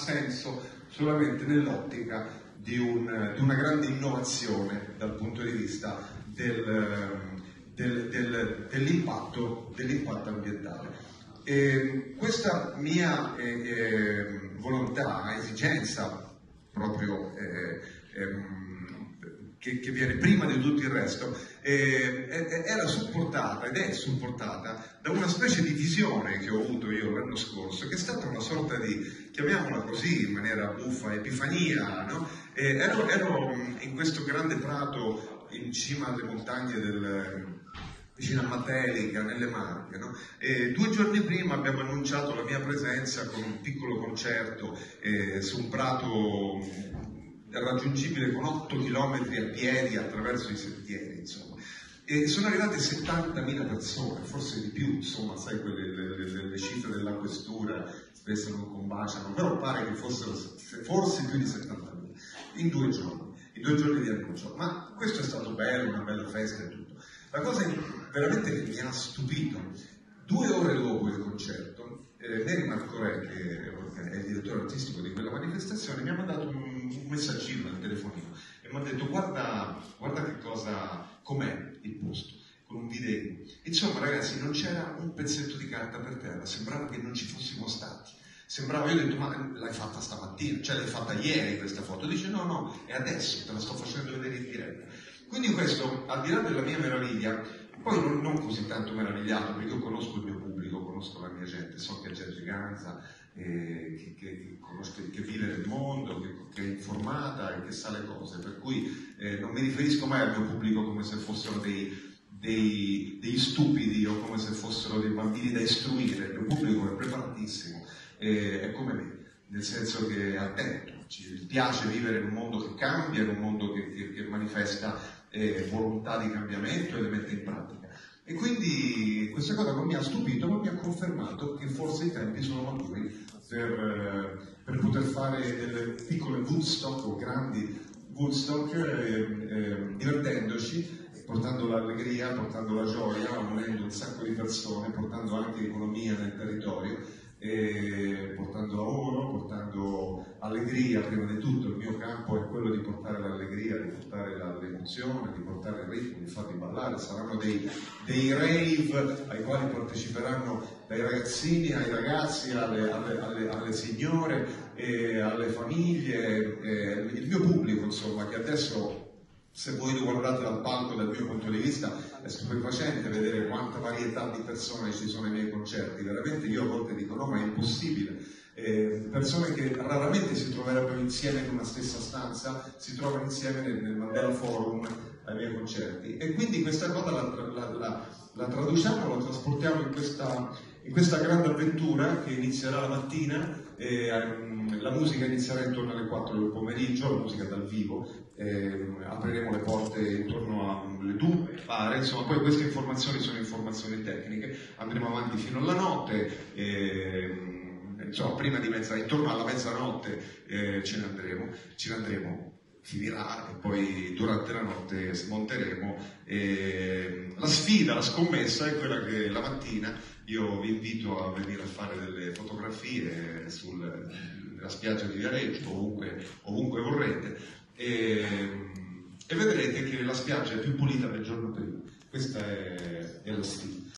senso solamente nell'ottica di una grande innovazione dal punto di vista dell'impatto ambientale. Questa mia volontà, esigenza proprio che viene prima di tutto il resto, era supportata ed è supportata da una specie di visione che ho avuto io l'anno scorso, che è stata una sorta di, chiamiamola così in maniera buffa, epifania, no? Ero in questo grande prato in cima alle montagne vicino a Matelica, nelle Marche, no? 2 giorni prima abbiamo annunciato la mia presenza con un piccolo concerto su un prato raggiungibile con 8 km a piedi attraverso i sentieri, insomma. E sono arrivate 70.000 persone, forse di più, insomma, sai, le cifre della questura spesso non combaciano, però pare che fossero forse più di 70.000 in 2 giorni, in 2 giorni di annuncio. Ma questo è stato bello, una bella festa e tutto. La cosa veramente che mi ha stupito, 2 ore dopo il concerto, Neri Marcorè, che è il direttore artistico di quella manifestazione, mi ha mandato un messaggino nel telefonino e mi ha detto guarda che cosa, com'è il posto, con un video. Insomma ragazzi, non c'era un pezzetto di carta per terra, sembrava che non ci fossimo stati. Sembrava, io ho detto, ma l'hai fatta stamattina, cioè l'hai fatta ieri questa foto? Dice no, è adesso, te la sto facendo vedere in diretta. Quindi questo, al di là della mia meraviglia, poi non così tanto meravigliato, perché io conosco il mio pubblico, conosco la mia gente, so che è gente ganza, che vive nel mondo, che è informata e che sa le cose, per cui non mi riferisco mai al mio pubblico come se fossero degli stupidi o come se fossero dei bambini da istruire. Il mio pubblico è preparatissimo, è come me, nel senso che è attento, ci piace vivere in un mondo che cambia, in un mondo che manifesta volontà di cambiamento e le mette in pratica. E quindi questa cosa non mi ha stupito, ma mi ha confermato che forse i tempi sono maturi per poter fare delle piccole Woodstock o grandi Woodstock, divertendoci, portando l'allegria, portando la gioia, unendo un sacco di persone, portando anche economia nel territorio, portando lavoro, portando allegria. Prima di tutto il mio campo è quello di portare l'allegria, di portare l'emozione, di portare il ritmo, di farli ballare. Saranno dei rave ai quali parteciperanno dai ragazzini ai ragazzi, alle signore, alle famiglie, il mio pubblico, insomma, che adesso, se voi lo guardate dal palco, dal mio punto di vista, è stupefacente vedere quanta varietà di persone ci sono ai miei concerti. Veramente io a volte dico no, ma è impossibile. Persone che raramente si troverebbero insieme in una stessa stanza, si trovano insieme nel Mandela Forum ai miei concerti. E quindi questa cosa la traduciamo, la trasportiamo in questa grande avventura che inizierà la mattina. La musica inizierà intorno alle 4 del pomeriggio, la musica dal vivo, apriremo le porte intorno alle 2, pare, insomma, poi queste informazioni sono informazioni tecniche, andremo avanti fino alla notte, insomma, intorno alla mezzanotte ce ne andremo, finirà e poi durante la notte smonteremo. La sfida, la scommessa è quella che la mattina io vi invito a venire a fare delle fotografie nella spiaggia di Viareggio, ovunque vorrete, e vedrete che la spiaggia è più pulita del giorno prima. Questa è la sfida.